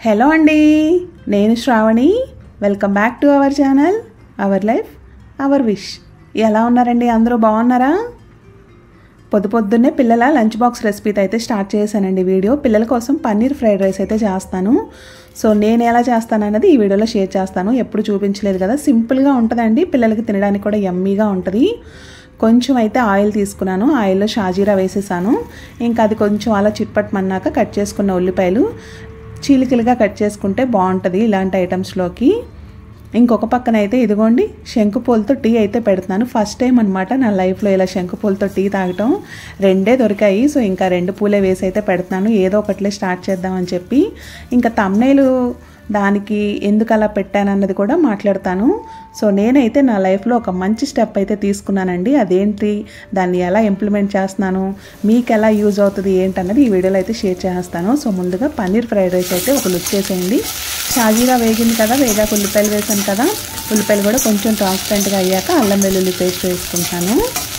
Hello అండి, నేను Shravani. Welcome back to our channel our life our wish. ఎలా ఉన్నారండి? అందరూ బాగున్నారా? పొద్దున్నే పిల్లల లంచ్ బాక్స్ రెసిపీతో అయితే స్టార్ట్ చేశానండి వీడియో. పిల్లల కోసం పన్నీర్ ఫ్రైడ్ రైస్ అయితే చేస్తాను. సో నేను ఎలా చేస్తాను అన్నది ఈ వీడియోలో షేర్ చేస్తాను. ఎప్పుడు చూపించలేదు కదా, సింపుల్గా ఉంటుందండి. పిల్లలకి తినడానికి కూడా యమ్మీగా ఉంటుంది. కొంచెం అయితే ఆయిల్ తీసుకున్నాను, ఆయిల్లో షాజీరా వేసేసాను. ఇంకా అది కొంచెం అలా చిట్పట్టమన్నాక కట్ చేసుకున్న ఉల్లిపాయలు చీలికలుగా కట్ చేసుకుంటే బాగుంటుంది ఇలాంటి ఐటమ్స్లోకి. ఇంకొక పక్కన అయితే ఇదిగోండి శంకుపూలతో టీ అయితే పెడుతున్నాను. ఫస్ట్ టైం అనమాట నా లైఫ్లో ఇలా శంకుపూలతో టీ తాగటం. రెండే దొరికాయి, సో ఇంకా 2 పూలే వేసి అయితే పెడుతున్నాను. ఏదో ఒకటిలే స్టార్ట్ చేద్దామని చెప్పి. ఇంకా థంబ్నెయిల్ దానికి ఎందుకు అలా పెట్టానన్నది కూడా మాట్లాడతాను. సో నేనైతే నా లైఫ్లో ఒక మంచి స్టెప్ అయితే తీసుకున్నానండి. అదేంటి, దాన్ని ఎలా ఇంప్లిమెంట్ చేస్తున్నాను, మీకు ఎలా యూజ్ అవుతుంది ఏంటన్నది ఈ వీడియోలో అయితే షేర్ చేస్తాను. సో ముందుగా పన్నీర్ ఫ్రైడ్ రైస్ అయితే ఒక లుక్ చేసేయండి. షాజీరా వేగింది కదా, వేగాక ఉల్లిపాయలు వేసాను కదా, ఉల్లిపాయలు కూడా కొంచెం ట్రాన్స్పరెంట్గా అయ్యాక అల్లం వెల్లుల్లి పేస్ట్ వేసుకుంటాను.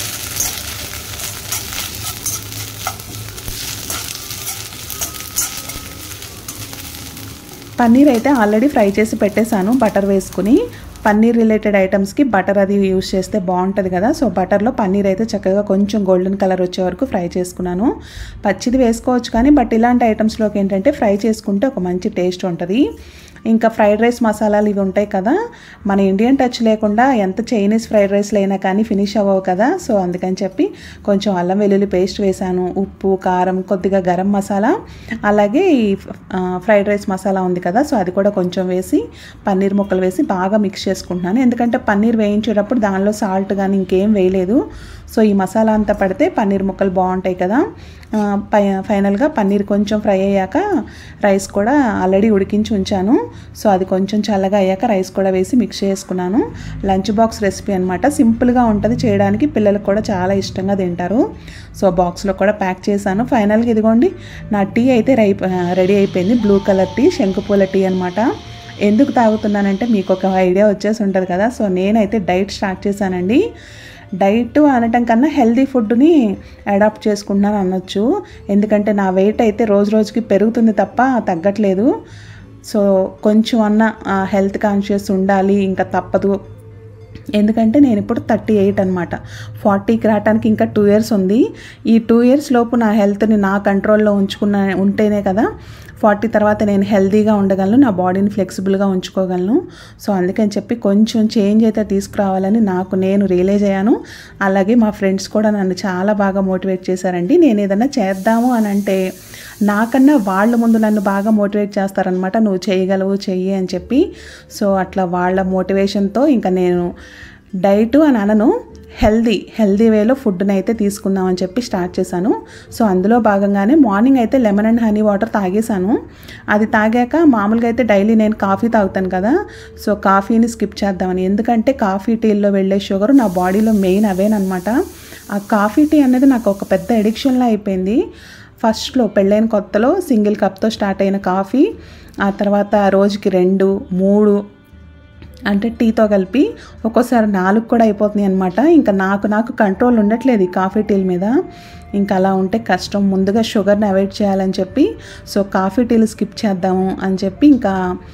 పన్నీర్ అయితే ఆల్రెడీ ఫ్రై చేసి పెట్టేశాను బటర్ వేసుకుని. పన్నీర్ రిలేటెడ్ ఐటమ్స్కి బటర్ అది యూజ్ చేస్తే బాగుంటుంది కదా. సో బటర్లో పన్నీర్ అయితే చక్కగా కొంచెం గోల్డెన్ కలర్ వచ్చే వరకు ఫ్రై చేసుకున్నాను. పచ్చిది వేసుకోవచ్చు కానీ బట్ ఇలాంటి ఐటమ్స్లోకి ఏంటంటే ఫ్రై చేసుకుంటే ఒక మంచి టేస్ట్ ఉంటుంది. ఇంకా ఫ్రైడ్ రైస్ మసాలాలు ఇవి ఉంటాయి కదా, మన ఇండియన్ టచ్ లేకుండా ఎంత చైనీస్ ఫ్రైడ్ రైస్లు అయినా కానీ ఫినిష్ అవ్వవు కదా. సో అందుకని చెప్పి కొంచెం అల్లం వెల్లుల్లి పేస్ట్ వేసాను, ఉప్పు, కారం, కొద్దిగా గరం మసాలా, అలాగే ఈ ఫ్రైడ్ రైస్ మసాలా ఉంది కదా, సో అది కూడా కొంచెం వేసి పన్నీర్ ముక్కలు వేసి బాగా మిక్స్ చేసుకుంటున్నాను. ఎందుకంటే పన్నీర్ వేయించేటప్పుడు దానిలో సాల్ట్ కానీ ఇంకేం వేయలేదు. సో ఈ మసాలా అంతా పడితే పన్నీర్ ముక్కలు బాగుంటాయి కదా. ఫైనల్గా పన్నీర్ కొంచెం ఫ్రై అయ్యాక రైస్ కూడా ఆల్రెడీ ఉడికించి ఉంచాను. సో అది కొంచెం చల్లగా అయ్యాక రైస్ కూడా వేసి మిక్స్ చేసుకున్నాను. లంచ్ బాక్స్ రెసిపీ అనమాట. సింపుల్గా ఉంటుంది చేయడానికి, పిల్లలకు కూడా చాలా ఇష్టంగా తింటారు. సో బాక్స్లో కూడా ప్యాక్ చేశాను. ఫైనల్గా ఇదిగోండి నా టీ అయితే రెడీ అయిపోయింది. బ్లూ కలర్ టీ, శంకుపూల టీ అనమాట. ఎందుకు తాగుతున్నానంటే మీకు ఒక ఐడియా వచ్చేసి ఉంటుంది కదా. సో నేనైతే డైట్ స్టార్ట్ చేశానండి. డైట్ అనటం కన్నా హెల్దీ ఫుడ్ని అడాప్ట్ చేసుకుంటున్నాను అనొచ్చు. ఎందుకంటే నా వెయిట్ అయితే రోజు రోజుకి పెరుగుతుంది తప్ప తగ్గట్లేదు. సో కొంచెం అన్న హెల్త్ కాన్షియస్ ఉండాలి, ఇంకా తప్పదు. ఎందుకంటే నేను ఇప్పుడు 38 అనమాట. 40కి రావడానికి ఇంకా 2 years ఉంది. ఈ 2 years లోపు నా హెల్త్ని నా కంట్రోల్లో ఉంటేనే కదా 40 తర్వాత నేను హెల్తీగా ఉండగలను, నా బాడీని ఫ్లెక్సిబుల్గా ఉంచుకోగలను. సో అందుకని చెప్పి కొంచెం చేంజ్ అయితే తీసుకురావాలని నేను రియలైజ్ అయ్యాను. అలాగే మా ఫ్రెండ్స్ కూడా నన్ను చాలా బాగా మోటివేట్ చేశారండి. నేను ఏదైనా చేద్దాము అని అంటే నాకన్నా వాళ్ళు ముందు నన్ను బాగా మోటివేట్ చేస్తారనమాట. నువ్వు చేయగలవు, చెయ్యి అని చెప్పి. సో అట్లా వాళ్ళ మోటివేషన్తో ఇంకా నేను డైట్ అని అనను, హెల్దీ వేలో ఫుడ్ని అయితే తీసుకుందామని చెప్పి స్టార్ట్ చేశాను. సో అందులో భాగంగానే మార్నింగ్ అయితే లెమన్ అండ్ హనీ వాటర్ తాగేశాను. అది తాగాక మామూలుగా అయితే డైలీ నేను కాఫీ తాగుతాను కదా, సో కాఫీని స్కిప్ చేద్దామని. ఎందుకంటే కాఫీ టీల్లో వెళ్ళే షుగర్ నా బాడీలో మెయిన్ అవేనమాట. ఆ కాఫీ టీ అనేది నాకు ఒక పెద్ద ఎడిక్షన్లా అయిపోయింది. ఫస్ట్లో పెళ్ళైన కొత్తలో సింగిల్ కప్తో స్టార్ట్ అయిన కాఫీ, ఆ తర్వాత రోజుకి 2, 3 అంటే టీతో కలిపి ఒక్కోసారి 4 కూడా అయిపోతున్నాయి అనమాట. ఇంకా నాకు కంట్రోల్ ఉండట్లేదు ఈ కాఫీ టీల మీద. ఇంకా అలా ఉంటే కష్టం. ముందుగా షుగర్ని అవాయిడ్ చేయాలని చెప్పి సో కాఫీ టీలు స్కిప్ చేద్దాము అని చెప్పి ఇంకా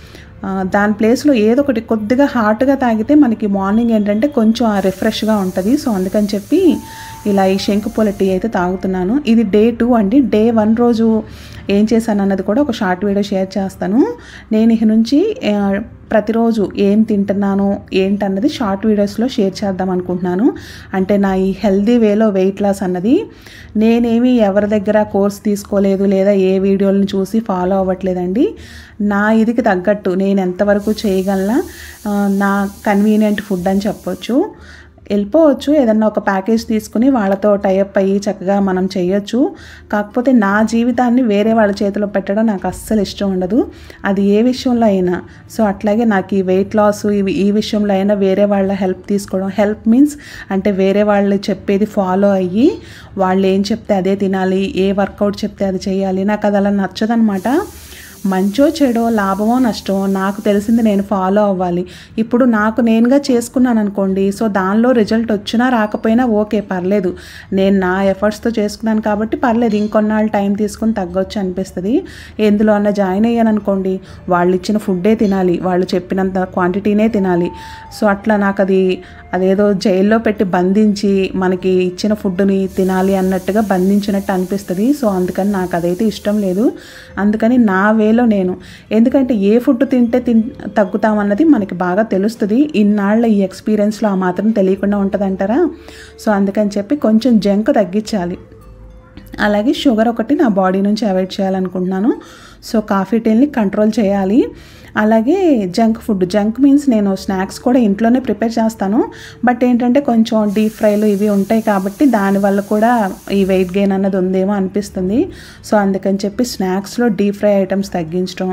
దాని ప్లేస్లో ఏదో ఒకటి కొద్దిగా హాట్గా తాగితే మనకి మార్నింగ్ ఏంటంటే కొంచెం రిఫ్రెష్గా ఉంటుంది. సో అందుకని చెప్పి ఇలా ఈ శంకుపూల టీ అయితే తాగుతున్నాను. ఇది Day 2 అండి. Day 1 రోజు ఏం చేశాను అన్నది కూడా ఒక షార్ట్ వీడియో షేర్ చేస్తాను. నేను ఇక నుంచి ప్రతిరోజు ఏం తింటున్నాను ఏంటన్నది షార్ట్ వీడియోస్లో షేర్ చేద్దాం అనుకుంటున్నాను. అంటే నా ఈ హెల్దీ వేలో వెయిట్ లాస్ అన్నది నేనేమి ఎవరి దగ్గర కోర్స్ తీసుకోలేదు, లేదా ఏ వీడియోలను చూసి ఫాలో అవ్వట్లేదండి. నా ఇదికి తగ్గట్టు నేను ఎంతవరకు చేయగలనా, నా కన్వీనియంట్ ఫుడ్ అని చెప్పొచ్చు. వెళ్ళిపోవచ్చు, ఏదన్నా ఒక ప్యాకేజ్ తీసుకుని వాళ్ళతో టైఅప్ అయ్యి చక్కగా మనం చేయొచ్చు. కాకపోతే నా జీవితాన్ని వేరే వాళ్ళ చేతిలో పెట్టడం నాకు అస్సలు ఇష్టం ఉండదు, అది ఏ విషయంలో అయినా. సో అట్లాగే నాకు ఈ వెయిట్ లాస్ ఈ విషయంలో అయినా వేరే వాళ్ళ హెల్ప్ తీసుకోవడం, హెల్ప్ మీన్స్ అంటే వేరే వాళ్ళు చెప్పేది ఫాలో అయ్యి వాళ్ళు ఏం చెప్తే అదే తినాలి, ఏ వర్కౌట్ చెప్తే అది చేయాలి, నాకు అది అలా నచ్చదనమాట. మంచో చెడో లాభమో నష్టమో నాకు తెలిసింది నేను ఫాలో అవ్వాలి. ఇప్పుడు నాకు నేనుగా చేసుకున్నాను అనుకోండి, సో దానిలో రిజల్ట్ వచ్చినా రాకపోయినా ఓకే, పర్లేదు, నేను నా ఎఫర్ట్స్తో చేసుకున్నాను కాబట్టి పర్లేదు, ఇంకొన్నాళ్ళు టైం తీసుకుని తగ్గొచ్చు అనిపిస్తుంది. ఎందులో అన్న జాయిన్ అయ్యాను అనుకోండి, వాళ్ళు ఇచ్చిన ఫుడ్డే తినాలి, వాళ్ళు చెప్పినంత క్వాంటిటీనే తినాలి. సో అట్లా నాకు అదేదో జైల్లో పెట్టి బంధించి మనకి ఇచ్చిన ఫుడ్ని తినాలి అన్నట్టుగా బంధించినట్టు అనిపిస్తుంది. సో అందుకని నాకు అదైతే ఇష్టం లేదు. అందుకని నా వేలో నేను, ఎందుకంటే ఏ ఫుడ్ తింటే తగ్గుతామన్నది మనకి బాగా తెలుస్తుంది. ఇన్నాళ్ళ ఈ ఎక్స్పీరియన్స్లో ఆ మాత్రం తెలియకుండా ఉంటుందంటారా. సో అందుకని చెప్పి కొంచెం జంక్ తగ్గించాలి. అలాగే షుగర్ ఒకటి నా బాడీ నుంచి అవాయిడ్ చేయాలనుకుంటున్నాను. సో కాఫీ టీని కంట్రోల్ చేయాలి. అలాగే జంక్ మీన్స్ నేను స్నాక్స్ కూడా ఇంట్లోనే ప్రిపేర్ చేస్తాను. బట్ ఏంటంటే కొంచెం డీప్ ఫ్రైలు ఇవి ఉంటాయి కాబట్టి దానివల్ల కూడా ఈ వెయిట్ గెయిన్ అన్నది ఉందేమో అనిపిస్తుంది. సో అందుకని చెప్పి స్నాక్స్లో డీప్ ఫ్రై ఐటమ్స్ తగ్గించడం,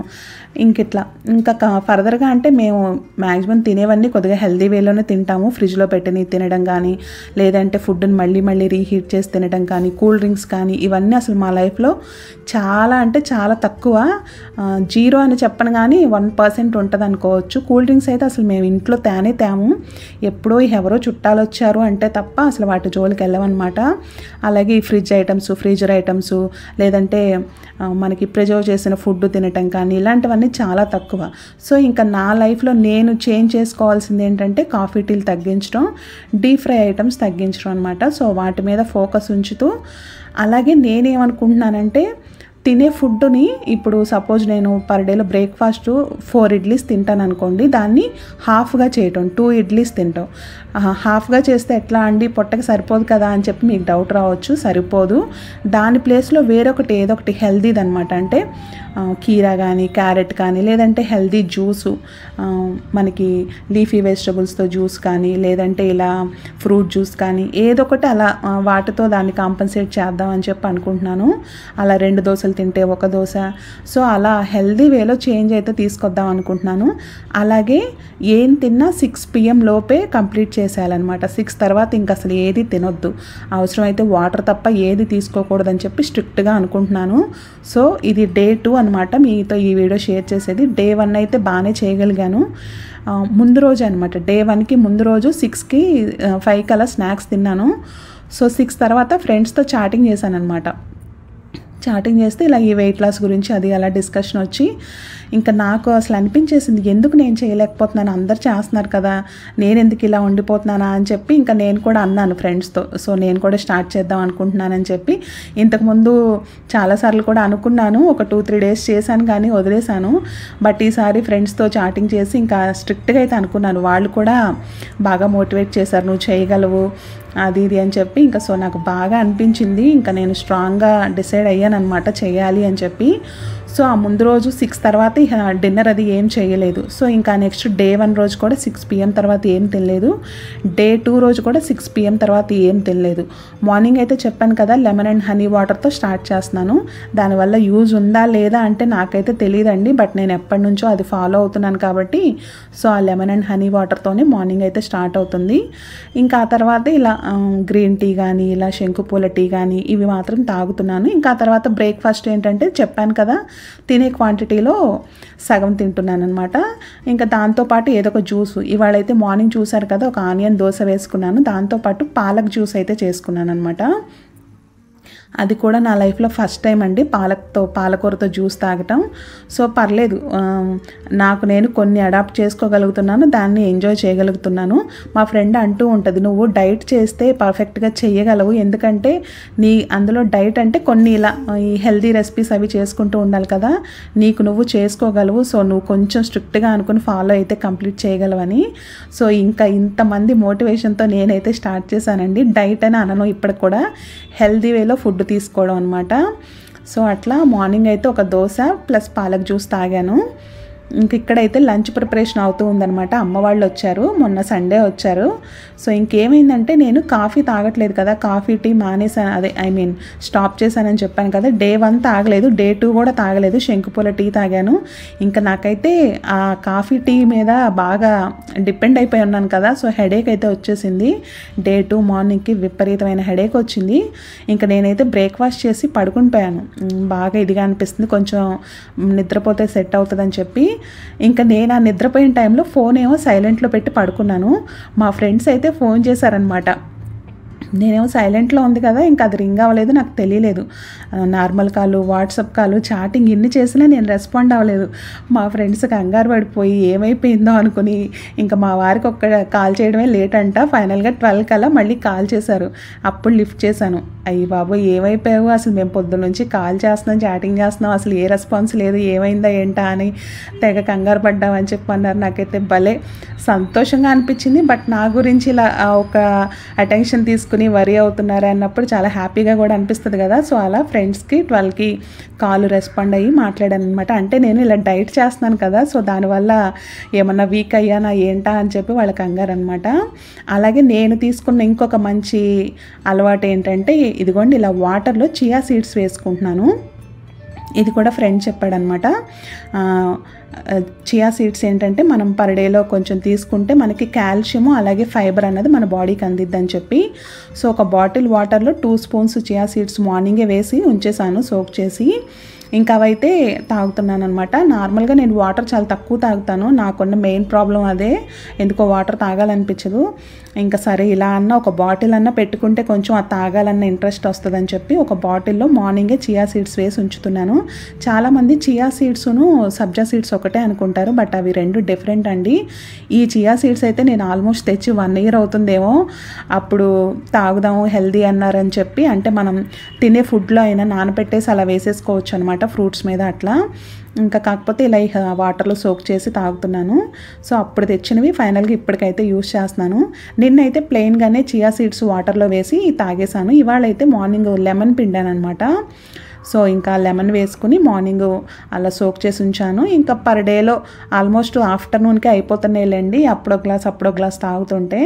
ఇంకా ఫర్దర్గా అంటే మేము మ్యాక్సిమం తినేవన్నీ కొద్దిగా హెల్దీ వేలోనే తింటాము. ఫ్రిడ్జ్లో పెట్టినవి తినడం కానీ, లేదంటే ఫుడ్ని మళ్ళీ రీహీట్ చేసి తినడం కానీ, కూల్ డ్రింక్స్ కానీ, ఇవన్నీ అసలు మా లైఫ్లో చాలా అంటే చాలా తక్కువ. 0 అని చెప్పను కానీ 1% ఉంటుంది అనుకోవచ్చు. కూల్ డ్రింక్స్ అయితే అసలు మేము ఇంట్లో తేము. ఎప్పుడో ఎవరో చుట్టాలు వచ్చారు అంటే తప్ప అసలు వాటి జోలికి వెళ్ళమన్నమాట. అలాగే ఈ ఫ్రిడ్జ్ ఐటమ్స్, ఫ్రీజర్ ఐటమ్స్, లేదంటే మనకి ప్రిజర్వ్ చేసిన ఫుడ్ తినటం కానీ, ఇలాంటివన్నీ చాలా తక్కువ. సో ఇంకా నా లైఫ్లో నేను చేంజ్ చేసుకోవాల్సింది ఏంటంటే కాఫీ టీలు తగ్గించడం, డీప్ ఫ్రై ఐటమ్స్ తగ్గించడం అనమాట. సో వాటి మీద ఫోకస్ ఉంచుతూ, అలాగే నేనేమనుకుంటున్నానంటే తినే ఫుడ్ని ఇప్పుడు సపోజ్ నేను పర్ డేలో బ్రేక్ఫాస్ట్ 4 ఇడ్లీస్ తింటాను అనుకోండి, దాన్ని హాఫ్గా చేయటం, 2 ఇడ్లీస్ తింటాం. హాఫ్గా చేస్తే ఎట్లా అండి, పొట్టకి సరిపోదు కదా అని చెప్పి మీకు డౌట్ రావచ్చు. సరిపోదు. దాని ప్లేస్లో వేరొకటి ఏదో ఒకటి హెల్దీది అనమాట. అంటే కీరా కానీ, క్యారెట్ కానీ, లేదంటే హెల్దీ జ్యూసు, మనకి లీఫీ వెజిటబుల్స్తో జ్యూస్ కానీ, లేదంటే ఇలా ఫ్రూట్ జ్యూస్ కానీ, ఏదో ఒకటి అలా వాటితో దాన్ని కాంపన్సేట్ చేద్దామని చెప్పి అనుకుంటున్నాను. అలా 2 దోశలు తింటే 1 దోశ, సో అలా హెల్దీ వేలో చేంజ్ అయితే తీసుకొద్దాం అనుకుంటున్నాను. అలాగే ఏం తిన్నా 6 PM లోపే కంప్లీట్ చేసేయాలన్నమాట. 6 తర్వాత ఇంకా అసలు ఏది తినొద్దు, అవసరమైతే వాటర్ తప్ప ఏది తీసుకోకూడదని చెప్పి స్ట్రిక్ట్గా అనుకుంటున్నాను. సో ఇది డే 2 అనమాట. మీతో ఈ వీడియో షేర్ చేసేది. డే 1 అయితే బాగానే చేయగలిగాను. ముందు రోజు అనమాట, డే 1కి ముందు రోజు 6కి 5కి అలా స్నాక్స్ తిన్నాను. సో 6 తర్వాత ఫ్రెండ్స్తో చాటింగ్ చేశాను అనమాట. చాటింగ్ చేస్తే ఇలా ఈ వెయిట్ లాస్ గురించి అది అలా డిస్కషన్ వచ్చి, ఇంకా నాకు అసలు అనిపించేసింది, ఎందుకు నేను చేయలేకపోతున్నాను, అందరు చేస్తున్నారు కదా, నేను ఎందుకు ఇలా ఉండిపోతున్నానా అని చెప్పి ఇంకా నేను కూడా అన్నాను ఫ్రెండ్స్తో. సో నేను కూడా స్టార్ట్ చేద్దాం అనుకుంటున్నానని చెప్పి, ఇంతకుముందు చాలాసార్లు కూడా అనుకున్నాను, ఒక 2-3 డేస్ చేశాను కానీ వదిలేశాను. బట్ ఈసారి ఫ్రెండ్స్తో చాటింగ్ చేసి ఇంకా స్ట్రిక్ట్గా అయితే అనుకున్నాను. వాళ్ళు కూడా బాగా మోటివేట్ చేశారు, నువ్వు చేయగలవు అది ఇది అని చెప్పి. ఇంకా సో నాకు బాగా అనిపించింది, ఇంకా నేను స్ట్రాంగ్గా డిసైడ్ అయ్యాను అనమాట చేయాలి అని చెప్పి. సో ఆ ముందు రోజు 6 తర్వాత డిన్నర్ అది ఏం చేయలేదు. సో ఇంకా నెక్స్ట్ డే 1 రోజు కూడా 6 PM తర్వాత ఏం తినలేదు. డే 2 రోజు కూడా 6 PM తర్వాత ఏం తినలేదు. మార్నింగ్ అయితే చెప్పాను కదా, లెమన్ అండ్ హనీ వాటర్తో స్టార్ట్ చేస్తున్నాను. దానివల్ల యూజ్ ఉందా లేదా అంటే నాకైతే తెలియదండి, బట్ నేను ఎప్పటి నుంచో అది ఫాలో అవుతున్నాను కాబట్టి సో ఆ లెమన్ అండ్ హనీ వాటర్తోనే మార్నింగ్ అయితే స్టార్ట్ అవుతుంది. ఇంకా ఆ తర్వాత ఇలా గ్రీన్ టీ కానీ, ఇలా శంకుపూల టీ కానీ, ఇవి మాత్రం తాగుతున్నాను. ఇంకా ఆ తర్వాత బ్రేక్ఫాస్ట్ ఏంటంటే చెప్పాను కదా, తినే క్వాంటిటీలో సగం తింటున్నాను అనమాట. ఇంకా దాంతోపాటు ఏదో ఒక జ్యూసు, ఇవాళైతే మార్నింగ్ చూసారు కదా, ఒక ఆనియన్ దోశ వేసుకున్నాను, దాంతోపాటు పాలక్ జ్యూస్ అయితే చేసుకున్నాను అనమాట. అది కూడా నా లైఫ్లో ఫస్ట్ టైం అండి, పాలకూరతో జ్యూస్ తాగటం. సో పర్లేదు, నాకు నేను కొన్ని అడాప్ట్ చేసుకోగలుగుతున్నాను, దాన్ని ఎంజాయ్ చేయగలుగుతున్నాను. మా ఫ్రెండ్ అంటూ ఉంటుంది, నువ్వు డైట్ చేస్తే పర్ఫెక్ట్గా చేయగలవు, ఎందుకంటే అందులో డైట్ అంటే కొన్ని ఇలా ఈ హెల్దీ రెసిపీస్ అవి చేసుకుంటూ ఉండాలి కదా, నీకు నువ్వు చేసుకోగలవు, సో నువ్వు కొంచెం స్ట్రిక్ట్గా అనుకుని ఫాలో అయితే కంప్లీట్ చేయగలవని. సో ఇంకా ఇంతమంది మోటివేషన్తో నేనైతే స్టార్ట్ చేశానండి. డైట్ అని అనను, ఇప్పటికి కూడా హెల్దీ వేలో ఫుడ్ తీసుకోవడం అనమాట. సో అట్లా మార్నింగ్ అయితే ఒక దోశ ప్లస్ పాలక్ జ్యూస్ తాగాను. ఇంక ఇక్కడైతే లంచ్ ప్రిపరేషన్ అవుతూ ఉందన్నమాట. అమ్మ వాళ్ళు వచ్చారు, మొన్న సండే వచ్చారు. సో ఇంకేమైందంటే నేను కాఫీ తాగట్లేదు కదా, కాఫీ టీ మానేసాను, అదే స్టాప్ చేశానని చెప్పాను కదా. డే 1 తాగలేదు, డే 2 కూడా తాగలేదు, శంకుపూల టీ తాగాను. ఇంకా నాకైతే ఆ కాఫీ టీ మీద బాగా డిపెండ్ అయిపోయి ఉన్నాను కదా. సో హెడేక్ అయితే వచ్చేసింది. డే 2 మార్నింగ్కి విపరీతమైన హెడేక్ వచ్చింది. ఇంకా నేనైతే బ్రేక్ఫాస్ట్ చేసి పడుకుని పోయాను. బాగా ఇదిగా అనిపిస్తుంది, కొంచెం నిద్రపోతే సెట్ అవుతుందని చెప్పి. ఇంకా నేను ఆ నిద్రపోయిన టైంలో ఫోన్ ఏమో సైలెంట్లో పెట్టి పడుకున్నాను. మా ఫ్రెండ్స్ అయితే ఫోన్ చేశారనమాట. నేనేమో సైలెంట్లో ఉంది కదా, ఇంకా అది రింగ్ అవ్వలేదు, నాకు తెలియలేదు. నార్మల్ కాలు, వాట్సాప్ కాలు, చాటింగ్ ఇన్ని చేసినా నేను రెస్పాండ్ అవ్వలేదు. మా ఫ్రెండ్స్ కంగారు పడిపోయి ఏమైపోయిందో అనుకుని ఇంకా మా వారికి ఒక్క కాల్ చేయడమే లేట్ అంట. ఫైనల్గా 12 కల్లా మళ్ళీ కాల్ చేశారు. అప్పుడు లిఫ్ట్ చేశాను. అయ్యి బాబు ఏమైపోయావు, అసలు మేము పొద్దున్న నుంచి కాల్ చేస్తున్నాం, చాటింగ్ చేస్తున్నాం, అసలు ఏ రెస్పాన్స్ లేదు, ఏమైందా ఏంటా అని తెగ కంగారు పడ్డామని చెప్పన్నారు. నాకైతే భలే సంతోషంగా అనిపించింది. బట్ నా గురించి ఇలా ఒక అటెన్షన్ తీసుకుని వరీ అవుతున్నారు అన్నప్పుడు చాలా హ్యాపీగా కూడా అనిపిస్తుంది కదా. సో అలా ఫ్రెండ్స్కి 12కి కాల్ రెస్పాండ్ అయ్యి మాట్లాడాను అనమాట. అంటే నేను ఇలా డైట్ చేస్తున్నాను కదా, సో దానివల్ల ఏమన్నా వీక్ అయ్యానా ఏంటా అని చెప్పి వాళ్ళ కంగారు అనమాట. అలాగే నేను తీసుకున్న ఇంకొక మంచి అలవాటు ఏంటంటే ఇదిగోండి, ఇలా వాటర్లో చియా సీడ్స్ వేసుకుంటున్నాను. ఇది కూడా ఫ్రెండ్ చెప్పాడనమాట. చియా సీడ్స్ ఏంటంటే మనం పర్ డేలో కొంచెం తీసుకుంటే మనకి కాల్షియము అలాగే ఫైబర్ అన్నది మన బాడీకి అందిద్దని చెప్పి. సో ఒక బాటిల్ వాటర్లో 2 స్పూన్స్ చియా సీడ్స్ మార్నింగే వేసి ఉంచేసాను సోక్ చేసి. ఇంకా అవైతే తాగుతున్నాను అనమాట. నార్మల్గా నేను వాటర్ చాలా తక్కువ తాగుతాను, నాకున్న మెయిన్ ప్రాబ్లం అదే, ఎందుకో వాటర్ తాగాలనిపించదు. ఇంకా సరే ఇలా అన్న ఒక బాటిల్ అన్న పెట్టుకుంటే కొంచెం ఆ తాగాలన్న ఇంట్రెస్ట్ వస్తుందని చెప్పి ఒక బాటిల్లో మార్నింగే చియా సీడ్స్ వేసి ఉంచుతున్నాను. చాలామంది చియా సీడ్స్ను సబ్జా సీడ్స్ ఒకటే అనుకుంటారు, బట్ అవి 2 డిఫరెంట్ అండి. ఈ చియా సీడ్స్ అయితే నేను ఆల్మోస్ట్ తెచ్చి 1 ఇయర్ అవుతుందేమో, అప్పుడు తాగుదాము హెల్దీ అన్నారని చెప్పి. అంటే మనం తినే ఫుడ్లో అయినా నానబెట్టేసి అలా వేసేసుకోవచ్చు అనమాట, ఫ్రూట్స్ మీద అట్లా. ఇంకా కాకపోతే ఇలా వాటర్లో సోక్ చేసి తాగుతున్నాను. సో అప్పుడు తెచ్చినవి ఫైనల్గా ఇప్పటికైతే యూస్ చేస్తున్నాను. నిన్నైతే ప్లెయిన్గానే చియా సీడ్స్ వాటర్లో వేసి తాగేసాను. ఇవాళ అయితే మార్నింగ్ లెమన్ పిండాను అనమాట. సో ఇంకా లెమన్ వేసుకుని మార్నింగ్ అలా సోక్ చేసి ఉంచాను. ఇంకా పర్ డేలో ఆల్మోస్ట్ ఆఫ్టర్నూన్కే అయిపోతున్నాయిలేండి, అప్పుడో గ్లాస్ తాగుతుంటే.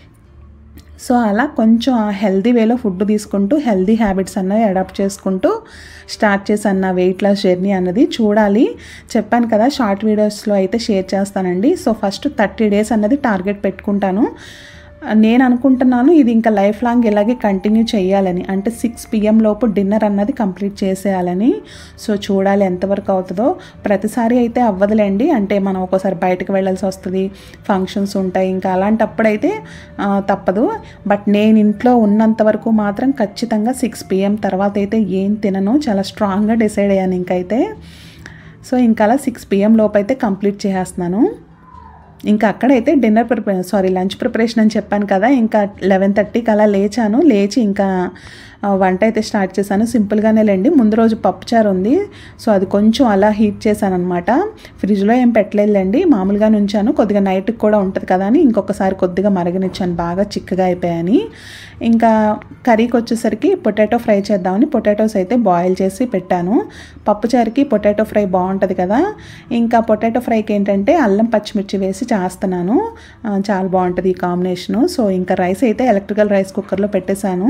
సో అలా కొంచెం హెల్దీ వేలో ఫుడ్ తీసుకుంటూ హెల్దీ హ్యాబిట్స్ అన్నవి అడాప్ట్ చేసుకుంటూ స్టార్ట్ చేశాను వెయిట్ లాస్ జర్నీ అన్నది. చూడాలి, చెప్పాను కదా షార్ట్ వీడియోస్లో అయితే షేర్ చేస్తానండి. సో ఫస్ట్ 30 డేస్ అన్నది టార్గెట్ పెట్టుకుంటాను. నేను అనుకుంటున్నాను ఇది ఇంకా లైఫ్ లాంగ్ ఇలాగే కంటిన్యూ చేయాలని, అంటే 6 PM లోపు డిన్నర్ అన్నది కంప్లీట్ చేసేయాలని. సో చూడాలి ఎంతవరకు అవుతుందో. ప్రతిసారి అయితే అవ్వదులేండి, అంటే మనం ఒక్కోసారి బయటకు వెళ్ళాల్సి వస్తుంది, ఫంక్షన్స్ ఉంటాయి, ఇంకా అలాంటప్పుడైతే తప్పదు. బట్ నేను ఇంట్లో ఉన్నంత వరకు మాత్రం ఖచ్చితంగా 6 PM తర్వాత అయితే ఏం తినను, చాలా స్ట్రాంగ్గా డిసైడ్ అయ్యాను ఇంకైతే. సో ఇంకా అలా 6 PM లోపు అయితే కంప్లీట్ చేసేస్తున్నాను. ఇంకా అక్కడైతే లంచ్ ప్రిపరేషన్ అని చెప్పాను కదా, ఇంకా 11:30కి అలా లేచి ఇంకా వంట అయితే స్టార్ట్ చేశాను. సింపుల్గానే లేండి, ముందు రోజు పప్పుచారు ఉంది, సో అది కొంచెం అలా హీట్ చేశాను అనమాట. ఫ్రిడ్జ్లో ఏం పెట్టలేదులేండి, మామూలుగానే ఉంచాను. కొద్దిగా నైట్కి కూడా ఉంటుంది కదా అని ఇంకొకసారి కొద్దిగా మరగనిచ్చాను, బాగా చిక్కగా అయిపోయాయని. ఇంకా కర్రీకి వచ్చేసరికి పొటాటో ఫ్రై చేద్దామని పొటాటోస్ అయితే బాయిల్ చేసి పెట్టాను. పప్పుచారుకి పొటాటో ఫ్రై బాగుంటుంది కదా. ఇంకా పొటాటో ఫ్రైకి ఏంటంటే అల్లం పచ్చిమిర్చి వేసి చేస్తున్నాను, చాలా బాగుంటుంది ఈ కాంబినేషను. సో ఇంకా రైస్ అయితే ఎలక్ట్రికల్ రైస్ కుక్కర్లో పెట్టేశాను.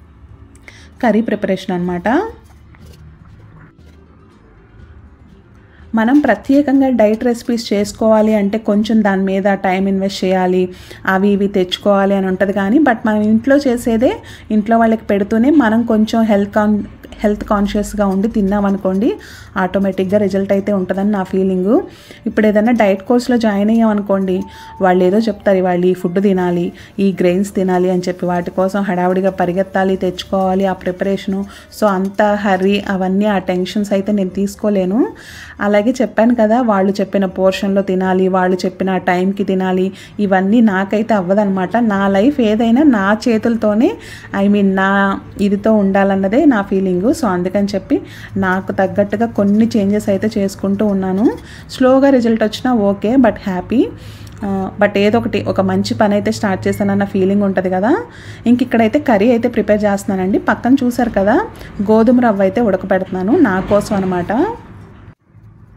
కర్రీ ప్రిపరేషన్ అనమాట. మనం ప్రత్యేకంగా డైట్ రెసిపీస్ చేసుకోవాలి అంటే కొంచెం దాని మీద టైం ఇన్వెస్ట్ చేయాలి, అవి ఇవి తెచ్చుకోవాలి అని ఉంటుంది. కానీ బట్ మనం ఇంట్లో చేసేదే ఇంట్లో వాళ్ళకి పెడుతూనే మనం కొంచెం హెల్త్ కాన్షియస్గా ఉండి తిన్నామనుకోండి, ఆటోమేటిక్గా రిజల్ట్ అయితే ఉంటుందని నా ఫీలింగు. ఇప్పుడు ఏదైనా డైట్ కోర్స్లో జాయిన్ అయ్యామనుకోండి, వాళ్ళు ఏదో చెప్తారు, వాళ్ళు ఈ ఫుడ్ తినాలి, ఈ గ్రెయిన్స్ తినాలి అని చెప్పి వాటి కోసం హడావుడిగా పరిగెత్తాలి, తెచ్చుకోవాలి, ఆ ప్రిపరేషను. సో అంత హర్రీ అవన్నీ ఆ టెన్షన్స్ అయితే నేను తీసుకోలేను. అలాగే చెప్పాను కదా, వాళ్ళు చెప్పిన పోర్షన్లో తినాలి, వాళ్ళు చెప్పిన టైంకి తినాలి, ఇవన్నీ నాకైతే అవ్వదనమాట. నా లైఫ్ ఏదైనా నా చేతులతోనే నా ఇదితో ఉండాలన్నదే నా ఫీలింగు. సో అందుకని చెప్పి నాకు తగ్గట్టుగా కొన్ని చేంజెస్ అయితే చేసుకుంటూ ఉన్నాను. స్లోగా రిజల్ట్ వచ్చినా ఓకే, బట్ హ్యాపీ. బట్ ఏదో ఒకటి ఒక మంచి పని అయితే స్టార్ట్ చేశానన్న ఫీలింగ్ ఉంటుంది కదా. ఇంక ఇక్కడైతే కర్రీ అయితే ప్రిపేర్ చేస్తున్నానండి. పక్కన చూసారు కదా, గోధుమ రవ్వ అయితే ఉడకబెడుతున్నాను నా కోసం అనమాట.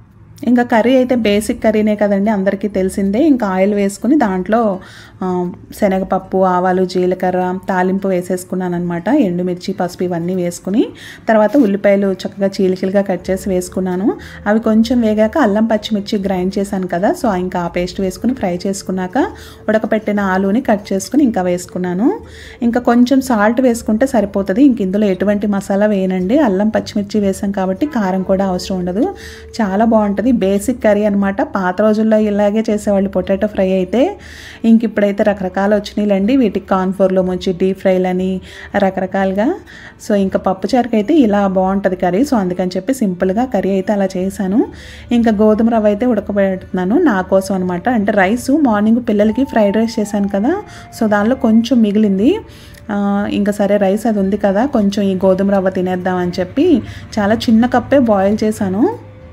ఇంకా కర్రీ అయితే బేసిక్ కర్రీనే కదండి, అందరికీ తెలిసిందే. ఇంకా ఆయిల్ వేసుకుని దాంట్లో శనగపప్పు, ఆవాలు, జీలకర్ర తాలింపు వేసేసుకున్నాను అనమాట. ఎండుమిర్చి, పసుపు ఇవన్నీ వేసుకుని తర్వాత ఉల్లిపాయలు చక్కగా చీలికలుగా కట్ చేసి వేసుకున్నాను. అవి కొంచెం వేగాక అల్లం పచ్చిమిర్చి గ్రైండ్ చేశాను కదా, సో ఇంకా ఆ పేస్ట్ వేసుకుని ఫ్రై చేసుకున్నాక ఉడకపెట్టిన ఆలూని కట్ చేసుకుని ఇంకా వేసుకున్నాను. ఇంకా కొంచెం సాల్ట్ వేసుకుంటే సరిపోతుంది. ఇంక ఇందులో ఎటువంటి మసాలా వేయనండి, అల్లం పచ్చిమిర్చి వేసాం కాబట్టి కారం కూడా అవసరం ఉండదు. చాలా బాగుంటుంది, బేసిక్ కర్రీ అనమాట. పాత రోజుల్లో ఇలాగే చేసేవాళ్ళు పొటాటో ఫ్రై అయితే. ఇంక ఇప్పుడైతే రకరకాలు వచ్చినాయిలండి, వీటికి కార్న్ఫ్లోర్లో ముంచి డీప్ ఫ్రైలని రకరకాలుగా. సో ఇంకా పప్పుచారుకి అయితే ఇలా బాగుంటుంది కర్రీ. సో అందుకని చెప్పి సింపుల్గా కర్రీ అయితే అలా చేశాను. ఇంకా గోధుమ రవ్వ అయితే ఉడకబెడుతున్నాను నా కోసం అనమాట. అంటే రైస్ మార్నింగ్ పిల్లలకి ఫ్రైడ్ రైస్ చేశాను కదా, సో దానిలో కొంచెం మిగిలింది. ఇంకా సరే రైస్ అది ఉంది కదా, కొంచెం ఈ గోధుమ రవ్వ తినేద్దామని చెప్పి చాలా చిన్న కప్పే బాయిల్ చేశాను.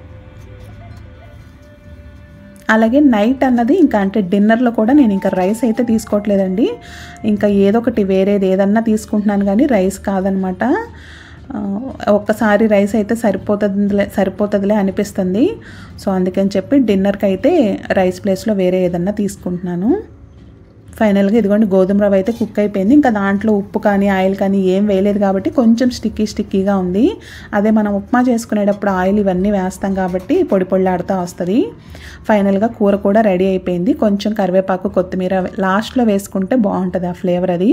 అలాగే నైట్ అన్నది ఇంకా అంటే డిన్నర్లో కూడా నేను ఇంకా రైస్ అయితే తీసుకోవట్లేదండి, ఇంకా ఏదో ఒకటి వేరేది ఏదన్నా తీసుకుంటున్నాను కానీ రైస్ కాదనమాట. ఒక్కసారి రైస్ అయితే సరిపోతుందిలే అనిపిస్తుంది. సో అందుకని చెప్పి డిన్నర్కి అయితే రైస్ ప్లేస్లో వేరే ఏదన్నా తీసుకుంటున్నాను. ఫైనల్గా ఇదిగోండి గోధుమ రవ్వ అయితే కుక్ అయిపోయింది. ఇంకా దాంట్లో ఉప్పు కానీ ఆయిల్ కానీ ఏం వేయలేదు కాబట్టి కొంచెం స్టిక్కీగా ఉంది. అదే మనం ఉప్మా చేసుకునేటప్పుడు ఆయిల్ ఇవన్నీ వేస్తాం కాబట్టి పొడి పొడిలాడుతూ వస్తుంది. ఫైనల్గా కూర కూడా రెడీ అయిపోయింది. కొంచెం కరివేపాకు, కొత్తిమీర లాస్ట్లో వేసుకుంటే బాగుంటుంది ఆ ఫ్లేవర్ అది.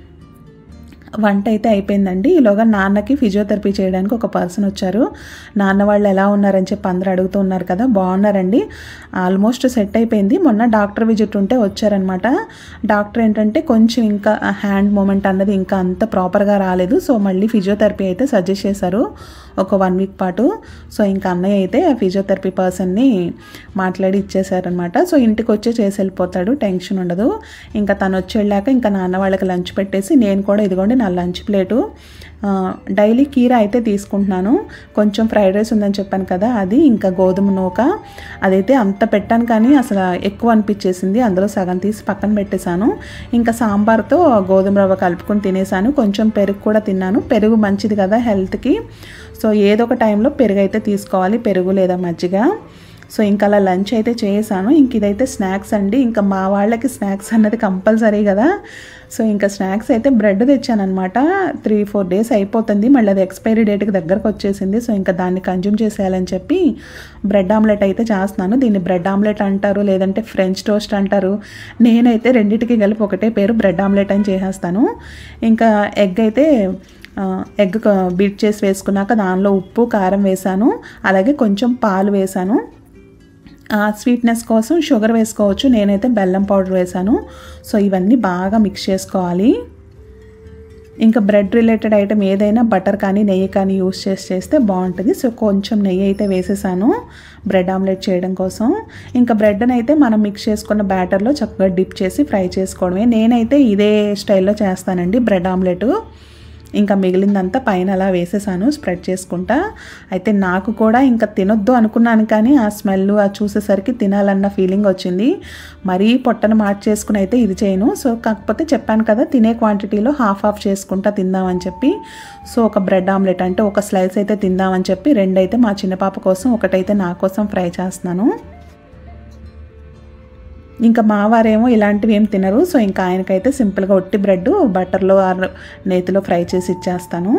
వంట అయితే అయిపోయిందండి. ఈలోగా నాన్నకి ఫిజియోథెరపీ చేయడానికి ఒక పర్సన్ వచ్చారు. నాన్న వాళ్ళు ఎలా ఉన్నారని చెప్పి అందరూ అడుగుతూ ఉన్నారు కదా, బాగున్నారండి, ఆల్మోస్ట్ సెట్ అయిపోయింది. మొన్న డాక్టర్ విజిట్ ఉంటే వచ్చారనమాట. డాక్టర్ ఏంటంటే కొంచెం ఇంకా హ్యాండ్ మూమెంట్ అన్నది ఇంకా అంత ప్రాపర్గా రాలేదు, సో మళ్ళీ ఫిజియోథెరపీ అయితే సజెస్ట్ చేశారు ఒక 1 వీక్ పాటు. సో ఇంకా అన్నయ్య అయితే ఫిజియోథెరపీ పర్సన్ని మాట్లాడి ఇచ్చేసారనమాట. సో ఇంటికి వచ్చి చేసి వెళ్ళిపోతాడు, టెన్షన్ ఉండదు. ఇంకా తను వచ్చి వెళ్ళాక ఇంకా నాన్న వాళ్ళకి లంచ్ పెట్టేసి నేను కూడా ఇదిగోండి నా లంచ్ ప్లేటు డైలీ కీర అయితే తీసుకుంటున్నాను. కొంచెం ఫ్రైడ్ రైస్ ఉందని చెప్పాను కదా, అది ఇంకా గోధుమ నూక అదైతే అంత పెట్టాను కానీ అసలు ఎక్కువ అనిపించేసింది, అందులో సగం తీసి పక్కన పెట్టేశాను. ఇంకా సాంబార్తో గోధుమ రవ్వ కలుపుకొని తినేసాను. కొంచెం పెరుగు కూడా తిన్నాను, పెరుగు మంచిది కదా హెల్త్కి. సో ఏదో ఒక టైంలో పెరుగు అయితే తీసుకోవాలి, పెరుగు లేదా మజ్జిగ. సో ఇంకా అలా లంచ్ అయితే చేశాను. ఇంక ఇదైతే స్నాక్స్ అండి, ఇంకా మా వాళ్ళకి స్నాక్స్ అన్నది కంపల్సరీ కదా. సో ఇంకా స్నాక్స్ అయితే బ్రెడ్ తెచ్చాను అనమాట. 3-4 డేస్ అయిపోతుంది, మళ్ళీ అది ఎక్స్పైరీ డేట్కి దగ్గరకు వచ్చేసింది. సో ఇంకా దాన్ని కన్జ్యూమ్ చేసేయాలని చెప్పి బ్రెడ్ ఆమ్లెట్ అయితే చేస్తున్నాను. దీన్ని బ్రెడ్ ఆమ్లెట్ అంటారు, లేదంటే ఫ్రెంచ్ టోస్ట్ అంటారు. నేనైతే రెండింటికి కలిపి ఒకటే పేరు బ్రెడ్ ఆమ్లెట్ అని చేసేస్తాను. ఇంకా ఎగ్ బీట్ చేసి వేసుకున్నాక దానిలో ఉప్పు, కారం వేసాను, అలాగే కొంచెం పాలు వేసాను. స్వీట్నెస్ కోసం షుగర్ వేసుకోవచ్చు, నేనైతే బెల్లం పౌడర్ వేసాను. సో ఇవన్నీ బాగా మిక్స్ చేసుకోవాలి. ఇంకా బ్రెడ్ రిలేటెడ్ ఐటమ్ ఏదైనా బటర్ కానీ నెయ్యి కానీ యూస్ చేస్తే బాగుంటుంది. సో కొంచెం నెయ్యి అయితే వేసేసాను బ్రెడ్ ఆమ్లెట్ చేయడం కోసం. ఇంకా బ్రెడ్ని అయితే మనం మిక్స్ చేసుకున్న బ్యాటర్లో చక్కగా డిప్ చేసి ఫ్రై చేసుకోవడమే. నేనైతే ఇదే స్టైల్లో చేస్తానండి బ్రెడ్ ఆమ్లెట్. ఇంకా మిగిలిందంతా పైన అలా వేసేసాను స్ప్రెడ్ చేసుకుంటా. అయితే నాకు కూడా ఇంకా తినొద్దు అనుకున్నాను కానీ ఆ స్మెల్ చూసేసరికి తినాలన్న ఫీలింగ్ వచ్చింది. మరీ పొట్టను మార్చేసుకుని అయితే ఇది చేయను. సో కాకపోతే చెప్పాను కదా, తినే క్వాంటిటీలో హాఫ్ చేసుకుంటా తిందామని చెప్పి. సో ఒక బ్రెడ్ ఆమ్లెట్ అంటే ఒక స్లైస్ అయితే తిందామని చెప్పి 2 అయితే మా చిన్న పాప కోసం, ఒకటైతే నా కోసం ఫ్రై చేస్తున్నాను. ఇంకా మా వారేమో ఇలాంటివి ఏం తినరు. సో ఇంకా ఆయనకైతే సింపుల్గా ఒట్టి బ్రెడ్ బటర్లో నేతిలో ఫ్రై చేసి ఇచ్చేస్తాను.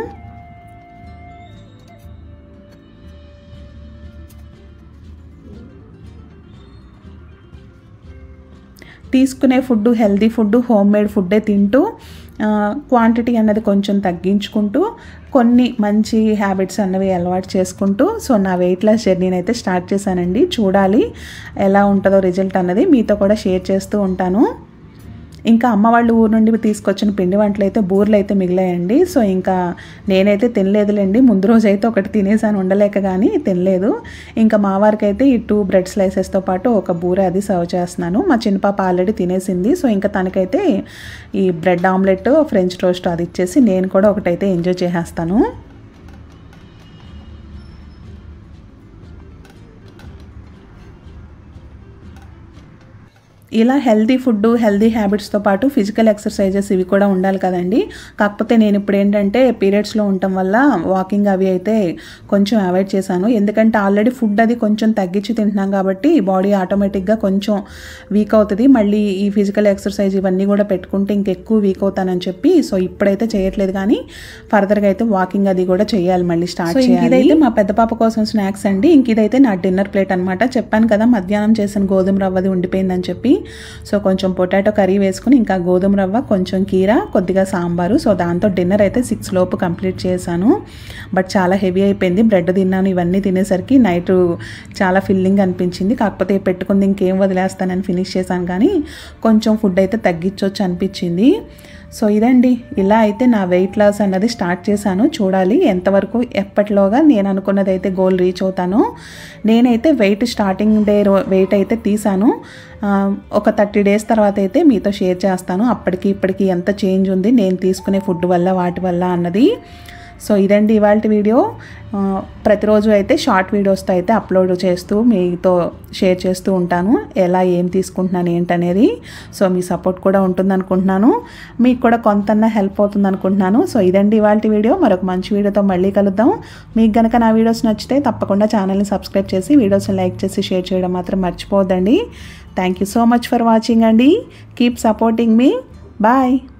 తీసుకునే food healthy food, home made ఫుడ్డే తింటూ క్వాంటిటీ అన్నది కొంచెం తగ్గించుకుంటూ కొన్ని మంచి హ్యాబిట్స్ అన్నవి అలవాటు చేసుకుంటూ సో నా వెయిట్ లాస్ జర్నీని అయితే స్టార్ట్ చేశానండి. చూడాలి ఎలా ఉంటుందో రిజల్ట్ అన్నది, మీతో కూడా షేర్ చేస్తూ ఉంటాను. ఇంకా అమ్మ వాళ్ళు ఊరు నుండి తీసుకొచ్చిన పిండి వంటలు అయితే బూరెలు అయితే మిగిలాయండి. సో ఇంకా నేనైతే తినలేదులేండి, ముందు రోజు అయితే ఒకటి తినేసాను ఉండలేక, కానీ తినలేదు. ఇంకా మా వారికి అయితే ఈ 2 బ్రెడ్ స్లైసెస్తో పాటు ఒక బూర అది సర్వ్ చేస్తున్నాను. మా చిన్న పాప ఆల్రెడీ తినేసింది. సో ఇంకా తనకైతే ఈ బ్రెడ్ ఆమ్లెట్, ఫ్రెంచ్ టోస్ట్ అది ఇచ్చేసి నేను కూడా ఒకటైతే ఎంజాయ్ చేసేస్తాను. ఇలా హెల్తీ ఫుడ్, హెల్తీ హ్యాబిట్స్తో పాటు ఫిజికల్ ఎక్సర్సైజెస్ ఇవి కూడా ఉండాలి కదండి. కాకపోతే నేను ఇప్పుడు ఏంటంటే పీరియడ్స్లో ఉండటం వల్ల వాకింగ్ అవి అయితే కొంచెం అవాయిడ్ చేశాను. ఎందుకంటే ఆల్రెడీ ఫుడ్ అది కొంచెం తగ్గించి తింటున్నాం కాబట్టి బాడీ ఆటోమేటిక్గా కొంచెం వీక్ అవుతుంది. మళ్ళీ ఈ ఫిజికల్ ఎక్సర్సైజ్ ఇవన్నీ కూడా పెట్టుకుంటే ఇంకెక్కువ వీక్ అవుతానని చెప్పి సో ఇప్పుడైతే చేయట్లేదు, కానీ ఫర్దర్గా అయితే వాకింగ్ అది కూడా చేయాలి, మళ్ళీ స్టార్ట్ చేయాలి. ఇదైతే మా పెద్ద పాప కోసం స్నాక్స్ అండి. ఇదైతే నా డిన్నర్ ప్లేట్ అనమాట. చెప్పాను కదా మధ్యాహ్నం చేసిన గోధుమ రవ్వది ఉండిపోయిందని చెప్పి. సో కొంచెం పొటాటో కర్రీ వేసుకుని ఇంకా గోధుమ రవ్వ, కొంచెం కీర, కొద్దిగా సాంబారు. సో దాంతో డిన్నర్ అయితే 6 లోపు కంప్లీట్ చేశాను. బట్ చాలా హెవీ అయిపోయింది. బ్రెడ్ తిన్నాను, ఇవన్నీ తినేసరికి నైట్ చాలా ఫిల్లింగ్ అనిపించింది. కాకపోతే పెట్టుకుంది ఇంకేం వదిలేస్తానని ఫినిష్ చేశాను, కానీ కొంచెం ఫుడ్ అయితే తగ్గించవచ్చు అనిపించింది. సో ఇదండి, ఇలా అయితే నా వెయిట్ లాస్ అన్నది స్టార్ట్ చేశాను. చూడాలి ఎంతవరకు ఎప్పటిలోగా నేను అనుకున్నది అయితే గోల్ రీచ్ అవుతాను. నేనైతే వెయిట్ స్టార్టింగ్ డే వెయిట్ అయితే తీసాను. ఒక 30 డేస్ తర్వాత అయితే మీతో షేర్ చేస్తాను అప్పటికి ఇప్పటికి ఎంత చేంజ్ ఉంది నేను తీసుకునే ఫుడ్ వల్ల వాటి వల్ల అన్నది. సో ఇదండి ఇవాల్టి వీడియో. ప్రతిరోజు అయితే షార్ట్ వీడియోస్తో అయితే అప్లోడ్ చేస్తూ మీతో షేర్ చేస్తూ ఉంటాను, ఎలా ఏం తీసుకుంటున్నాను ఏంటనేది. సో మీ సపోర్ట్ కూడా ఉంటుంది అనుకుంటున్నాను, మీకు కూడా కొంతన్నా హెల్ప్ అవుతుంది అనుకుంటున్నాను. సో ఇదండి ఇవాల్టి వీడియో. మరొక మంచి వీడియోతో మళ్ళీ కలుద్దాం. మీకు కనుక నా వీడియోస్ నచ్చితే తప్పకుండా ఛానల్ని సబ్స్క్రైబ్ చేసి వీడియోస్ని లైక్ చేసి షేర్ చేయడం మాత్రం మర్చిపోవద్దండి. Thank you so much for watching అండి. కీప్ సపోర్టింగ్ మీ. బాయ్.